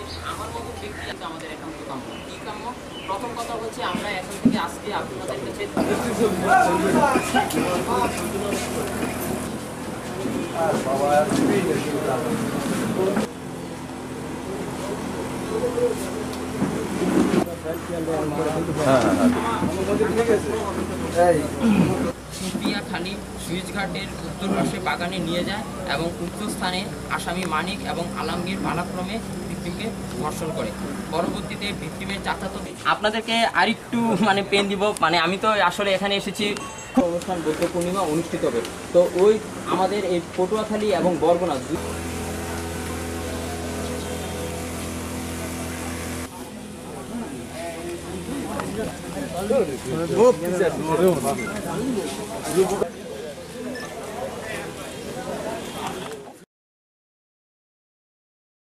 আমার মতো ব্যক্তি আমাদের একান্ত কাম্য। কি কাম্য? প্রথম কথা হচ্ছে আমরা এখন থেকে আজকে আপনাদের কাছে খালি সুইচঘাটের উত্তর পাশে বাগানে নিয়ে যায় এবং উক্ত স্থানে আসামি মানিক এবং আলমগীর পালাক্রমে ভিকটিমকে ধর্ষণ করে। পরবর্তীতে ভিকটিমের চাচাতো আপনাদেরকে আরেকটু পেন দিব, আমি তো আসলে এখানে এসেছি অনুষ্ঠান বৌদ্ধ পূর্ণিমা অনুষ্ঠিত হবে, তো ওই আমাদের এই পটুয়াখালী এবং বরগুনা Oh,